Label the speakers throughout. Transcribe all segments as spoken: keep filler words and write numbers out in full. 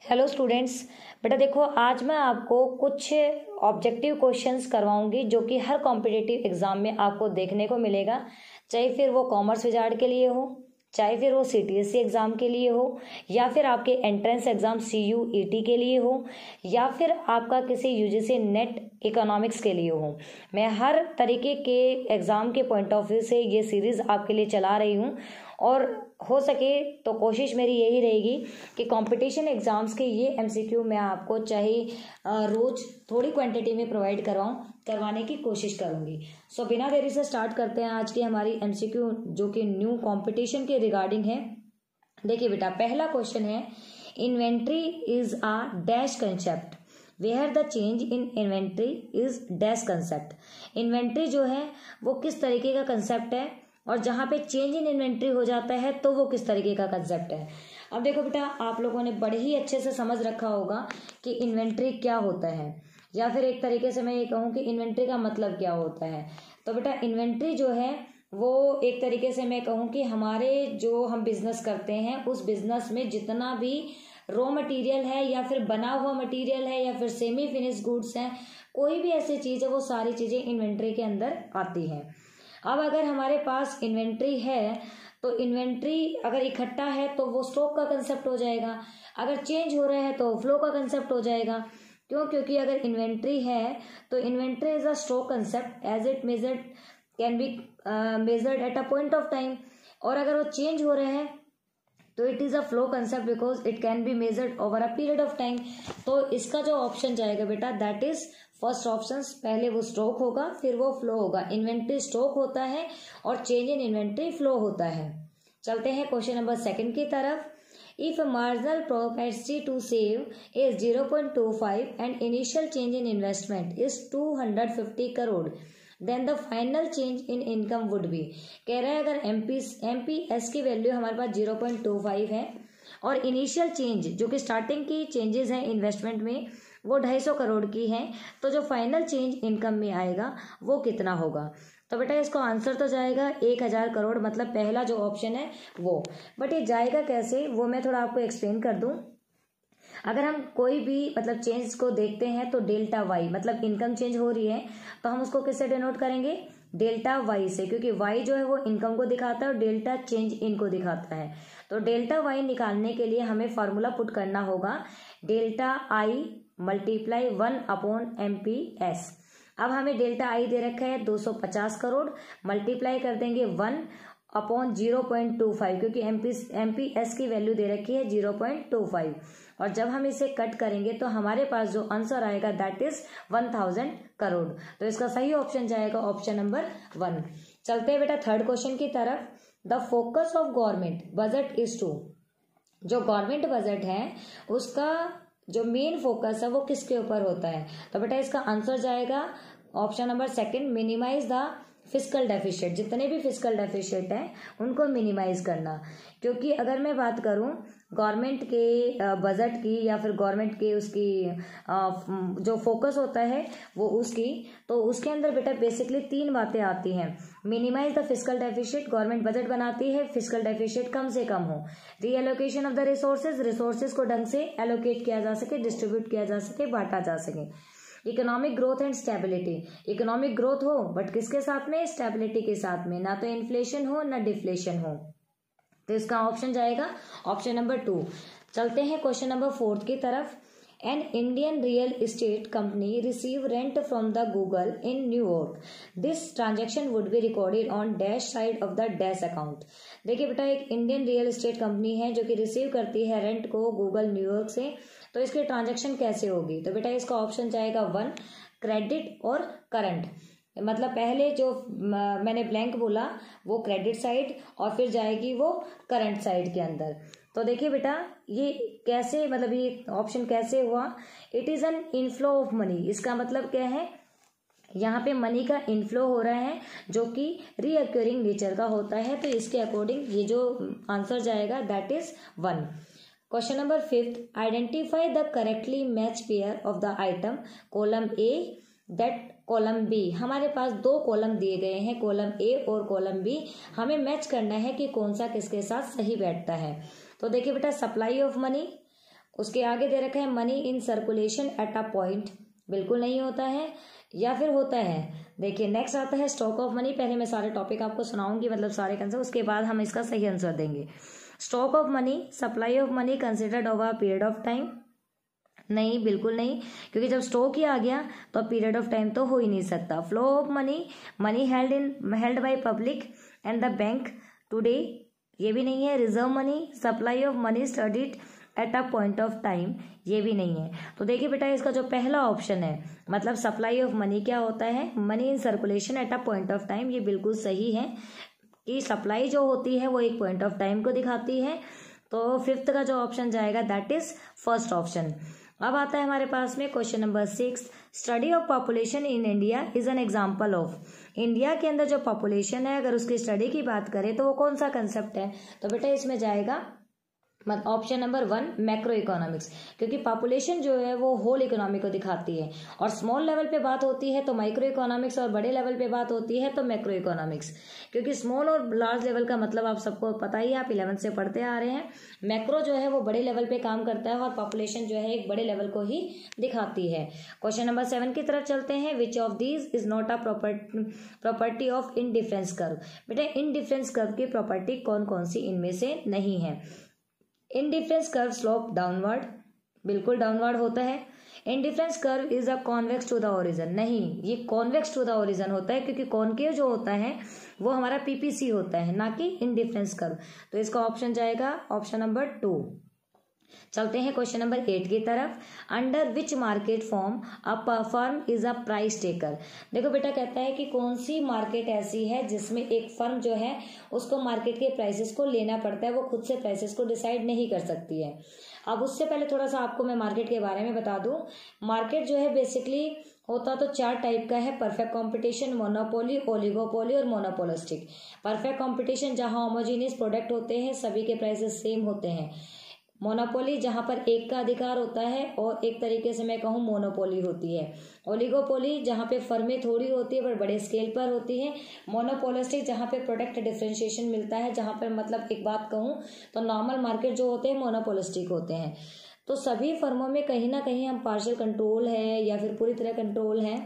Speaker 1: Hello students. बेटा देखो, आज मैं आपको कुछ ऑब्जेक्टिव क्वेश्चंस करवाऊंगी जो कि हर कॉम्पिटिटिव एग्जाम में आपको देखने को मिलेगा, चाहे फिर वो कॉमर्स विजार्ड के लिए हो, चाहे फिर वो सीटीएससी एग्जाम के लिए हो, या फिर आपके एंट्रेंस एग्जाम सीयूईटी के लिए हो, या फिर आपका किसी यूजीसी नेट इकोनॉमिक्स के लिए हो। मैं हर तरीके के एग्जाम के पॉइंट ऑफ व्यू से ये सीरीज आपके लिए चला रही हूँ और हो सके तो कोशिश मेरी यही रहेगी कि कंपटीशन एग्जाम्स के ये एमसीक्यू मैं आपको चाहे रोज थोड़ी क्वांटिटी में प्रोवाइड करवाऊँ करवाने की कोशिश करूंगी। सो so, बिना देरी से स्टार्ट करते हैं आज की हमारी एमसीक्यू जो कि न्यू कंपटीशन के रिगार्डिंग है। देखिए बेटा, पहला क्वेश्चन है, inventory is a dash concept where the change in inventory is dash concept. Inventory जो है वो किस तरीके का कंसेप्ट है और जहाँ पे चेंज इन इन्वेंट्री हो जाता है तो वो किस तरीके का कंसेप्ट है। अब देखो बेटा, आप लोगों ने बड़े ही अच्छे से समझ रखा होगा कि इन्वेंट्री क्या होता है, या फिर एक तरीके से मैं ये कहूँ कि इन्वेंट्री का मतलब क्या होता है। तो बेटा इन्वेंट्री जो है वो एक तरीके से मैं कहूँ कि हमारे जो हम बिजनेस करते हैं उस बिजनेस में जितना भी रॉ मटेरियल है या फिर बना हुआ मटेरियल है या फिर सेमी फिनिश गुड्स हैं, कोई भी ऐसी चीज़ है वो सारी चीज़ें इन्वेंट्री के अंदर आती हैं। अब अगर हमारे पास इन्वेंट्री है तो इन्वेंट्री अगर इकट्ठा है तो वो स्टॉक का कंसेप्ट हो जाएगा, अगर चेंज हो रहा है तो फ्लो का कंसेप्ट हो जाएगा। क्यों? क्योंकि अगर इन्वेंट्री है तो inventory is a stock concept as it measured can be measured at a point of time, और अगर वो चेंज हो रहे हैं तो it is a flow concept because it can be measured over a period of time. तो इसका जो ऑप्शन जाएगा बेटा दैट इज फर्स्ट ऑप्शन। पहले वो स्टॉक होगा फिर वो फ्लो होगा। इन्वेंट्री स्टॉक होता है और चेंज इन इन्वेंट्री फ्लो होता है। चलते हैं क्वेश्चन नंबर सेकंड की तरफ। If a marginal propensity to save is zero point two five and initial change in investment is two hundred fifty crore, then the final change in income would be। कह रहा है अगर MP MPS की value हमारे पास zero point two five है और initial change जो कि स्टार्टिंग की चेंजेस हैं इन्वेस्टमेंट में वो ढाई सौ करोड़ की है, तो जो फाइनल चेंज इनकम में आएगा वो कितना होगा। तो बेटा इसको आंसर तो जाएगा एक हजार करोड़, मतलब पहला जो ऑप्शन है वो। बट ये जाएगा कैसे वो मैं थोड़ा आपको एक्सप्लेन कर दूं। अगर हम कोई भी मतलब चेंज को देखते हैं तो डेल्टा वाई, मतलब इनकम चेंज हो रही है तो हम उसको किससे डिनोट करेंगे? डेल्टा वाई से, क्योंकि वाई जो है वो इनकम को दिखाता है और डेल्टा चेंज इनको दिखाता है। तो डेल्टा वाई निकालने के लिए हमें फॉर्मूला पुट करना होगा delta I multiply one upon M P S. अब हमें डेल्टा आई दे रखा है दो सौ पचास करोड़, मल्टीप्लाई कर देंगे one upon zero point two five, क्योंकि एमपी एमपीएस की वैल्यू दे रखी है जीरो पॉइंट टू फाइव, और जब हम इसे कट करेंगे तो हमारे पास जो आंसर आएगा that is one thousand crore. तो इसका सही ऑप्शन जाएगा ऑप्शन नंबर वन। चलते हैं बेटा थर्ड क्वेश्चन की तरफ। The focus of government budget is to. जो गवर्नमेंट बजट है उसका जो मेन फोकस है वो किसके ऊपर होता है? तो बेटा इसका आंसर जाएगा option number second, minimise the fiscal deficit. जितने भी फिस्कल डेफिशिएट हैं उनको मिनिमाइज करना। क्योंकि अगर मैं बात करूं गवर्नमेंट के बजट की या फिर गवर्नमेंट के उसकी जो फोकस होता है वो उसकी, तो उसके अंदर बेटा बेसिकली तीन बातें आती हैं। Minimise the fiscal deficit, government budget बनाती है फिस्कल डेफिशिएट कम से कम हो। Reallocation of the resources, resources को ढंग से एलोकेट किया जा सके, डिस्ट्रीब्यूट किया जा सके, बांटा जा सके। Economic growth and stability, economic growth हो बट किसके साथ में? स्टेबिलिटी के साथ में, ना तो इन्फ्लेशन हो ना डिफ्लेशन हो। तो इसका ऑप्शन जाएगा ऑप्शन नंबर टू। चलते हैं क्वेश्चन नंबर फोर्थ की तरफ। An Indian real estate company receive rent from the Google in New York, this transaction would be recorded on dash side of the dash account. देखिए बेटा एक Indian real estate company है जो कि receive करती है रेंट को गूगल न्यूयॉर्क से, तो इसकी ट्रांजेक्शन कैसे होगी? तो बेटा इसका ऑप्शन जाएगा वन, क्रेडिट और करंट। मतलब पहले जो मैंने ब्लैंक बोला वो क्रेडिट साइड और फिर जाएगी वो करंट साइड के अंदर। तो देखिए बेटा ये कैसे, मतलब ये ऑप्शन कैसे हुआ? It is an inflow of money. इसका मतलब क्या है? यहाँ पे मनी का इनफ्लो हो रहा है जो कि रीअक्यूरिंग नेचर का होता है, तो इसके अकॉर्डिंग ये जो आंसर जाएगा that is one. Question number fifth, identify the correctly match pair of the item column A that column B. हमारे पास दो कॉलम दिए गए हैं, कॉलम ए और कॉलम बी, हमें मैच करना है कि कौन सा किसके साथ सही बैठता है। तो देखिए बेटा सप्लाई ऑफ मनी उसके आगे दे रखा है money in circulation at a point, बिल्कुल नहीं होता है, या फिर होता है। देखिए नेक्स्ट आता है स्टॉक ऑफ मनी। पहले मैं सारे टॉपिक आपको सुनाऊंगी, मतलब सारे कंसेप्ट, उसके बाद हम इसका सही आंसर देंगे। Stock of money, supply of money considered over a period of time, नहीं, बिल्कुल नहीं, क्योंकि जब स्टॉक ही आ गया तो पीरियड ऑफ टाइम तो हो ही नहीं सकता। Flow of money, money held in held by public and the bank today, ये भी नहीं है। Reserve money, supply of money studied at a point of time, ये भी नहीं है। तो देखिए बेटा इसका जो पहला ऑप्शन है, मतलब सप्लाई ऑफ मनी क्या होता है, money in circulation at a point of time, ये बिल्कुल सही है कि सप्लाई जो होती है वो एक पॉइंट ऑफ टाइम को दिखाती है। तो फिफ्थ का जो ऑप्शन जाएगा दैट इज फर्स्ट ऑप्शन। अब आता है हमारे पास में question number six. Study of population in India is an example of, India के अंदर जो पॉपुलेशन है अगर उसकी स्टडी की बात करें तो वो कौन सा कंसेप्ट है। तो बेटा इसमें जाएगा option number one, macro economics, क्योंकि पॉपुलेशन जो है वो होल इकोनॉमी को दिखाती है, और स्मॉल लेवल पे बात होती है तो माइक्रो इकोनॉमिक्स, और बड़े लेवल पे बात होती है तो मैक्रो इकोनॉमिक्स। क्योंकि स्मॉल और लार्ज लेवल का मतलब आप सबको पता ही है, आप इलेवंथ से पढ़ते आ रहे हैं। मैक्रो जो है वो बड़े लेवल पे काम करता है और पॉपुलेशन जो है एक बड़े लेवल को ही दिखाती है। क्वेश्चन नंबर सेवन की तरफ चलते हैं। Which of these is not a property of indifference curve, बेटा इनडिफरेंस कर्व की प्रॉपर्टी कौन कौन सी इनमें से नहीं है। इनडिफरेंस कर्व स्लोप डाउनवर्ड, बिल्कुल डाउनवर्ड होता है। Indifference curve is a convex to the origin, नहीं, ये कॉन्वेक्स टू द ओरिजिन होता है, क्योंकि कॉनकेव जो होता है वो हमारा पीपीसी होता है, ना कि इनडिफरेंस कर्व। तो इसका ऑप्शन जाएगा ऑप्शन नंबर टू। चलते हैं क्वेश्चन नंबर एट की तरफ। Under which market form a firm is a price taker, देखो बेटा कहता है कि कौन सी मार्केट ऐसी है जिसमें एक फर्म जो है उसको मार्केट के प्राइसेस को लेना पड़ता है, वो खुद से प्राइसेस को डिसाइड नहीं कर सकती है। अब उससे पहले थोड़ा सा आपको मैं मार्केट के बारे में बता दूं। मार्केट जो है बेसिकली होता तो चार टाइप का है, परफेक्ट कंपटीशन, मोनोपोली, ओलिगोपोली और मोनोपोलिस्टिक। परफेक्ट कंपटीशन जहां होमोजीनियस प्रोडक्ट होते हैं, सभी के प्राइसेस सेम होते हैं। मोनोपोली जहां पर एक का अधिकार होता है और एक तरीके से मैं कहूँ मोनोपोली होती है। ओलिगोपोली जहां पे फर्में थोड़ी होती है पर बड़े स्केल पर होती है। मोनोपोलिस्टिक जहां पे प्रोडक्ट डिफरेंशिएशन मिलता है, जहां पर मतलब एक बात कहूँ तो नॉर्मल मार्केट जो होते हैं मोनोपोलिस्टिक होते हैं। तो सभी फर्मों में कहीं ना कहीं हम पार्शियल कंट्रोल है या फिर पूरी तरह कंट्रोल है।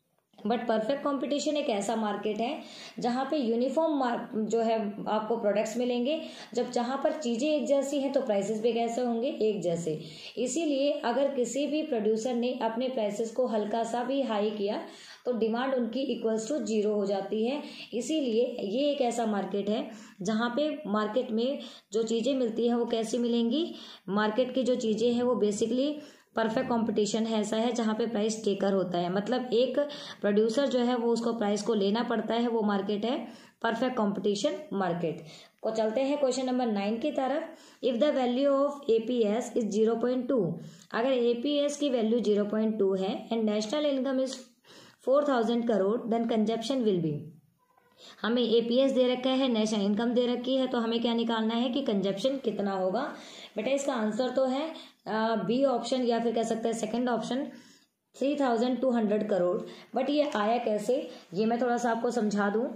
Speaker 1: बट परफेक्ट कंपटीशन एक ऐसा मार्केट है जहां पे यूनिफॉर्म जो है आपको प्रोडक्ट्स मिलेंगे। जब जहां पर चीजें एक जैसी हैं तो प्राइसेस भी कैसे होंगे, एक जैसे। इसीलिए अगर किसी भी प्रोड्यूसर ने अपने प्राइसेस को हल्का सा भी हाई किया तो डिमांड उनकी इक्वल्स टू जीरो हो जाती है। इसीलिए ये एक ऐसा मार्केट है जहां पे मार्केट में जो चीजें मिलती है वो कैसी मिलेंगी, मार्केट की जो चीजें हैं वो बेसिकली परफेक्ट कंपटीशन है, ऐसा है जहां पे प्राइस टेकर होता है, मतलब एक प्रोड्यूसर जो है वो उसको प्राइस को लेना पड़ता है, वो मार्केट है परफेक्ट कंपटीशन मार्केट। को चलते हैं क्वेश्चन नंबर नाइन की तरफ। If the value of APS is zero point two, अगर एपीएस की वैल्यू जीरो पॉइंट टू है and national income is four thousand crore then consumption will be, हमें एपीएस दे रखा है, नेशनल इनकम दे रखी है, तो हमें क्या निकालना है कि कंजप्शन कितना होगा। बेटा इसका आंसर तो है बी ऑप्शन, या फिर कह सकते हैं second option, three thousand two hundred crore. But ये आया कैसे, ये मैं थोड़ा सा आपको समझा दूं।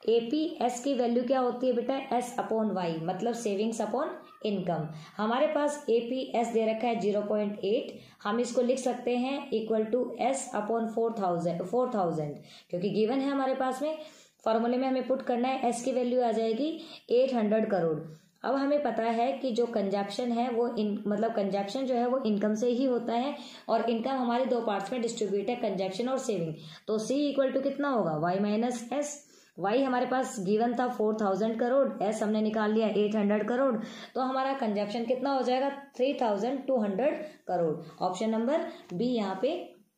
Speaker 1: एपीएस की वैल्यू क्या होती है बेटा, एस अपॉन वाई, मतलब सेविंग्स अपॉन इनकम। हमारे पास एपीएस दे रखा है जीरो पॉइंट एट, हम इसको लिख सकते हैं equal to S upon four thousand four thousand क्योंकि गिवन है हमारे पास में। फॉर्मूले में हमें पुट करना है, एस की वैल्यू आ जाएगी एट हंड्रेड करोड़। अब हमें पता है कि जो कंजप्शन है वो इन मतलब कंजप्शन जो है वो इनकम से ही होता है, और इनकम हमारे दो पार्ट्स में डिस्ट्रीब्यूट है, कंजप्शन और सेविंग। तो सी इक्वल टू कितना होगा, वाई माइनस एस। वाई हमारे पास गिवन था फोर थाउजेंड करोड़, एस हमने निकाल लिया एट हंड्रेड करोड़, तो हमारा कंजप्शन कितना हो जाएगा, three thousand two hundred crore. Option number B यहाँ पे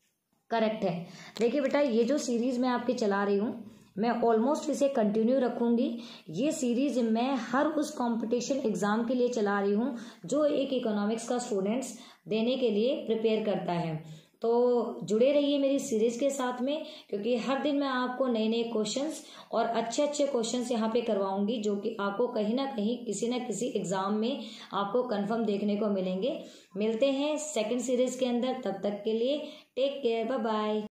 Speaker 1: करेक्ट है। देखिए बेटा ये जो सीरीज मैं आपकी चला रही हूँ, मैं ऑलमोस्ट इसे कंटिन्यू रखूंगी। ये सीरीज मैं हर उस कंपटीशन एग्जाम के लिए चला रही हूँ जो एक इकोनॉमिक्स का स्टूडेंट्स देने के लिए प्रिपेयर करता है। तो जुड़े रहिए मेरी सीरीज के साथ में, क्योंकि हर दिन मैं आपको नए नए क्वेश्चंस और अच्छे अच्छे क्वेश्चंस यहाँ पे करवाऊंगी, जो कि आपको कहीं ना कहीं किसी ना किसी एग्जाम में आपको कंफर्म देखने को मिलेंगे। मिलते हैं सेकंड सीरीज के अंदर, तब तक के लिए टेक केयर, बाय बाय।